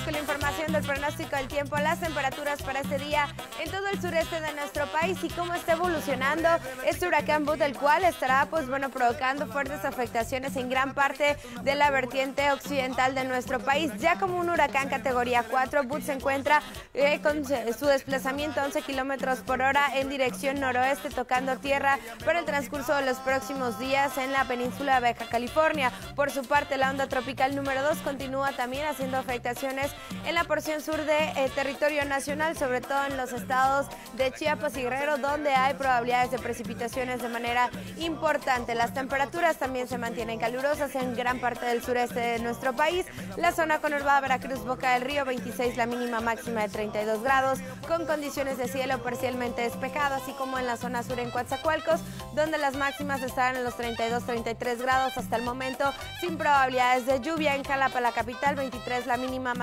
con la información del pronóstico del tiempo, las temperaturas para este día en todo el sureste de nuestro país y cómo está evolucionando este huracán Bud, el cual estará provocando fuertes afectaciones en gran parte de la vertiente occidental de nuestro país. Ya como un huracán categoría 4, Bud se encuentra con su desplazamiento a 11 kilómetros por hora en dirección noroeste, tocando tierra para el transcurso de los próximos días en la península de Baja California. Por su parte, la onda tropical número 2 continúa también haciendo afectaciones en la porción sur de territorio nacional, sobre todo en los estados de Chiapas y Guerrero, donde hay probabilidades de precipitaciones de manera importante. Las temperaturas también se mantienen calurosas en gran parte del sureste de nuestro país. La zona conurbada Veracruz, Boca del Río, 26, la mínima máxima de 32 grados, con condiciones de cielo parcialmente despejado, así como en la zona sur en Coatzacoalcos, donde las máximas estarán en los 32-33 grados hasta el momento, sin probabilidades de lluvia. En Jalapa, la capital, 23, la mínima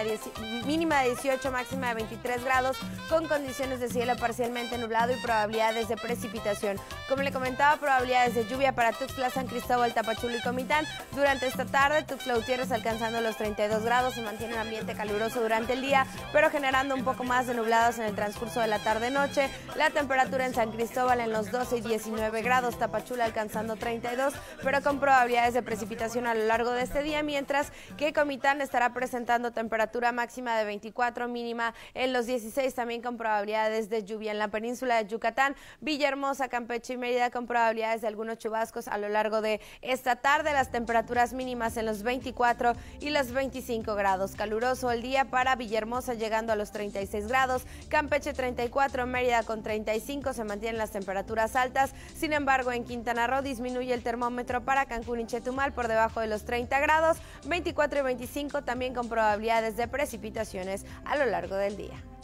de 18, máxima de 23 grados, con condiciones de cielo parcialmente nublado y probabilidades de precipitación. Como le comentaba, probabilidades de lluvia para Tuxtla, San Cristóbal, Tapachula y Comitán. Durante esta tarde, Tuxtla Gutiérrez alcanzando los 32 grados, se mantiene un ambiente caluroso durante el día, pero generando un poco más de nublados en el transcurso de la tarde-noche. La temperatura en San Cristóbal en los 12 y 19 grados, Tapachula alcanzando 32, pero con probabilidades de precipitación a lo largo de este día, mientras que Comitán estará presentando temperatura máxima de 24, mínima en los 16, también con probabilidades de lluvia. En la península de Yucatán, Villahermosa, Campeche y Mérida con probabilidades de algunos chubascos a lo largo de esta tarde. Las temperaturas mínimas en los 24 y los 25 grados. Caluroso el día para Villahermosa, llegando a los 36 grados, Campeche 34, Mérida con 35, se mantienen las temperaturas altas. Sin embargo, en Quintana Roo disminuye el termómetro para Cancún y Chetumal por debajo de los 30 grados, 24 y 25 también con probabilidades de precipitaciones a lo largo del día.